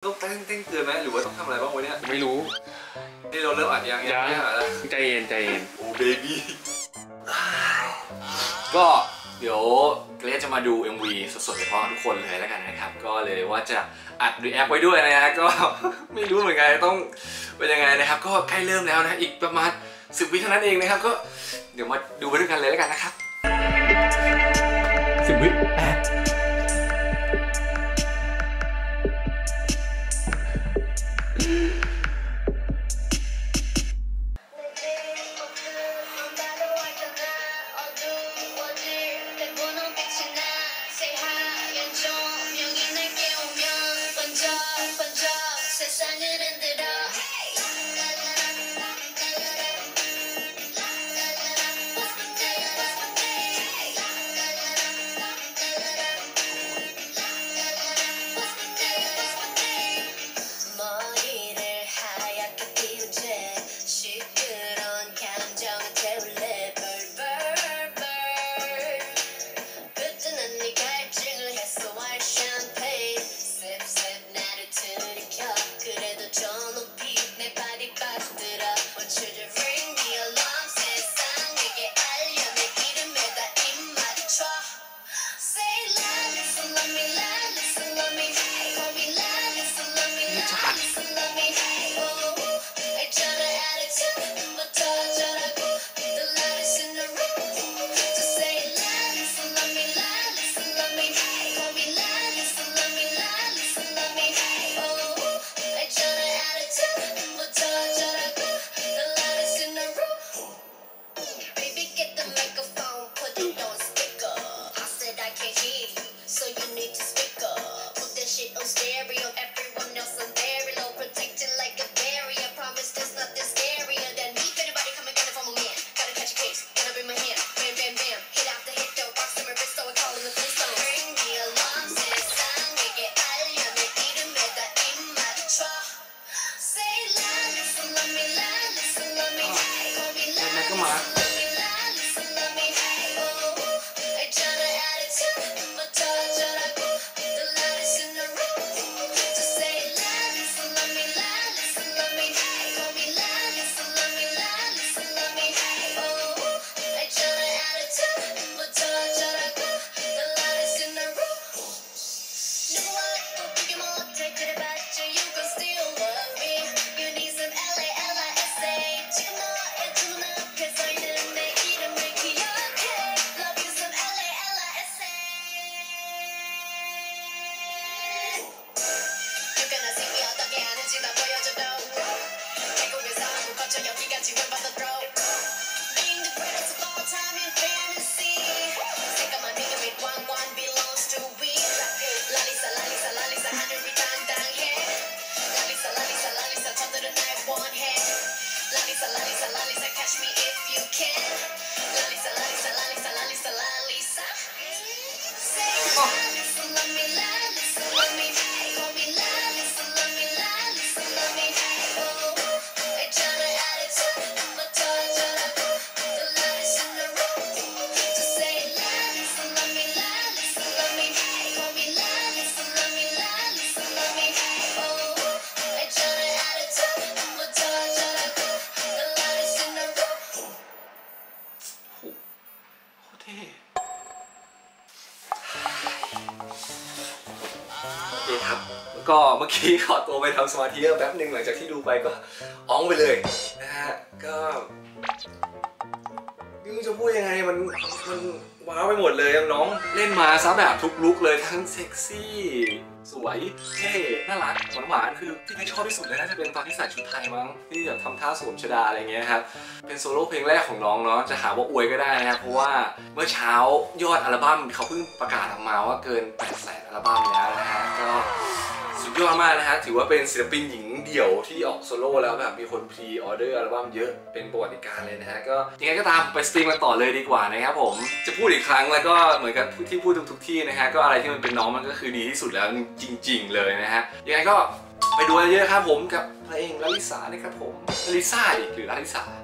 ต้องเต้นเตือนไหมหรือว่าต้องทำอะไรบ้างวะเนี่ยไม่รู้นี่เราเริ่มอัดยังไม่อัดแล้วใจเย็นโอ้เบบี้ก็เดี๋ยวเกรซจะมาดู MV สดๆไปพร้อมทุกคนเลยแล้วกันนะครับก็เลยว่าจะอัดรีแอคไว้ด้วยนะฮะก็ไม่รู้เหมือนกันต้องเป็นยังไงนะครับก็ใกล้เริ่มแล้วนะอีกประมาณ10 วิเท่านั้นเองนะครับก็เดี๋ยวมาดูไปด้วยกันเลยแล้วกันนะครับ 10 วิครับก็เมื่อกี้ขอตัวไปทำสมาธิแป๊บหนึ่งหลังจากที่ดูไปก็อ้องไปเลยนะฮะก็ไม่รู้จะพูดยังไงมันว้าวไปหมดเลยน้องเล่นมาซะแบบทุกลุคเลยทั้งเซ็กซี่สวยเท่น่ารักหวานคือที่พี่ชอบที่สุดเลยน่าจะเป็นตอนที่ใส่ชุดไทยมั้งที่แบบทำท่าสวมชฎาอะไรเงี้ยครับเป็นโซโล่เพลงแรกของน้องเนาะจะหาว่าอวยก็ได้นะครับเพราะว่าเมื่อเช้ายอดอัลบั้มเขาเพิ่งประกาศออกมาว่าเกิน 800,000 อัลบั้มแล้วนะฮะก็สุดยอดมากนะฮะถือว่าเป็นศิลปินหญิงเดี่ยวที่ออกโซโล่แล้วแบบมีคนพรีออเดอร์อัลบั้มเยอะเป็นประวัติการเลยนะฮะก็ยังไงก็ตามไปสตรีมกันต่อเลยดีกว่านะครับผมจะพูดอีกครั้งแล้วก็เหมือนกับที่พูดทุกที่นะฮะก็อะไรที่มันเป็นน้องมันก็คือดีที่สุดแล้วจริงๆเลยนะฮะยังไงก็ไปดูเยอะๆครับผมกับเพลงลาลิสานะครับผมลาลิซ่าหรือลาลิสา